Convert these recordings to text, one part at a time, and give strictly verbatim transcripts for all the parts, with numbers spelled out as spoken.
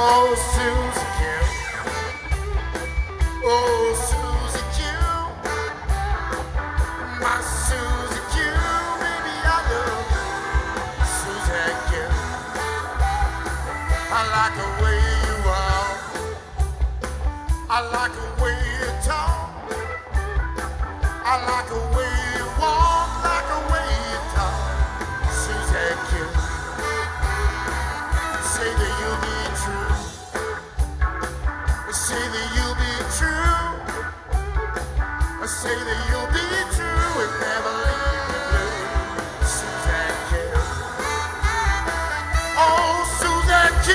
Oh, Susie Q. Oh, Susie Q. My Susie Q. Baby, I love Susie Q. I like the way you walk. I like the way you talk. I like the way you walk, like the way you talk. Susie Q. Say that you'll be true. Say that you'll be true. Say that you'll be true and never leave me blue. Susie Q. Oh, Susie Q.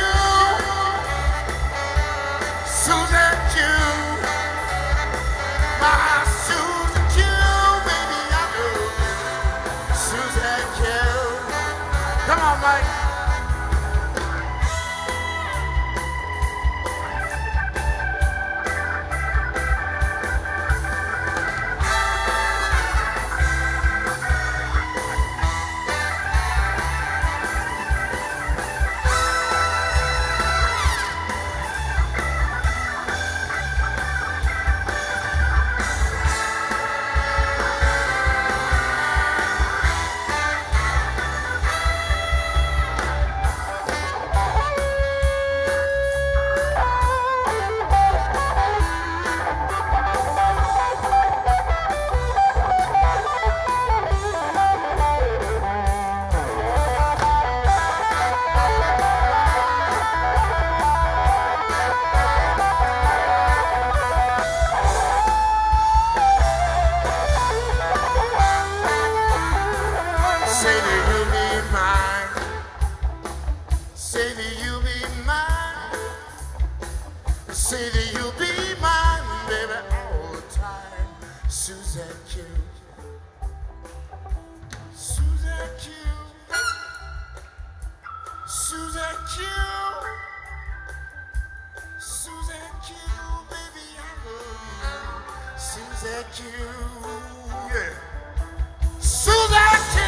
Susie Q. My Susie Q. Baby, I know Susie Q. Come on, Mike. Say that you'll be mine. Say that you'll be mine. Say that you'll be mine, baby, all the time. Susie Q. Susie Q. Susie Q. Susie Q, baby, I love you. Susie Q. Yeah. Susie Q.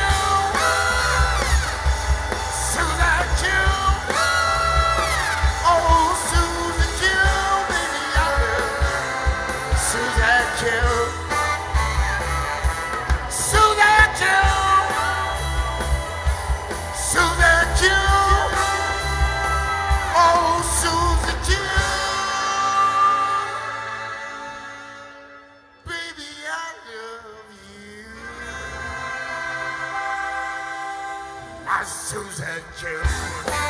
Susie Q.